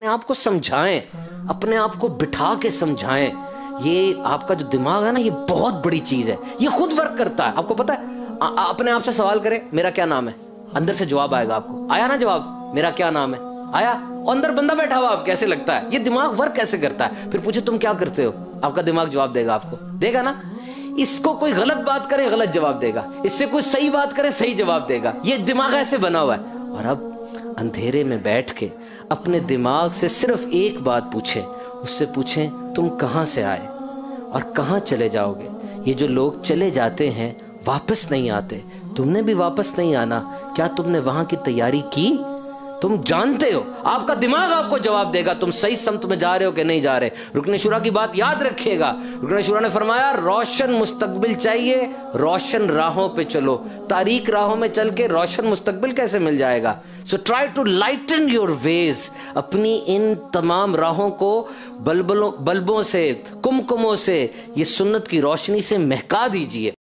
آپ کو سمجھائیں، اپنے آپ کو بٹھا کے سمجھائیں. یہ آپ کا جو دماغ ہے نا، یہ بہت بڑی چیز ہے، یہ خود ورک کرتا ہے. آپ کو پتا ہے، اپنے آپ سے سوال کریں میرا کیا نام ہے، اندر سے جواب آئے گا. آپ کو آیا نا جواب میرا کیا نام ہے؟ آیا. اندر بندہ بیٹھا ہوا، آپ کیسے لگتا ہے؟ یہ دماغ ورک کیسے کرتا ہے؟ پھر پوچھے تم کیا کرتے ہو، آپ کا دماغ جواب دے گا. آپ کو دے گا نا. اس کو کوئی غلط بات کرے غلط جواب دے گا، اس سے کوئی صحیح بات کرے صحیح جواب دے گا. یہ دماغ ایسے بنا ہوا ہے. اور اب اندھیرے میں بیٹھ کے اپنے دماغ سے صرف ایک بات پوچھیں، اس سے پوچھیں تم کہاں سے آئے اور کہاں چلے جاؤ گے. یہ جو لوگ چلے جاتے ہیں واپس نہیں آتے، تم نے بھی واپس نہیں آنا. کیا تم نے وہاں کی تیاری کی؟ تم جانتے ہو، آپ کا دماغ آپ کو جواب دے گا تم صحیح سمت میں جا رہے ہو کہ نہیں جا رہے. رکن شورا کی بات یاد رکھیے گا. رکن شورا نے فرمایا روشن مستقبل چاہیے، روشن راہوں پہ چلو. تاریک راہوں میں چل کے روشن مستقبل کیسے مل جائے گا؟ So try to lighten your ways. اپنی ان تمام راہوں کو بلبوں سے، کمکموں سے، یہ سنت کی روشنی سے مہکا دیجئے.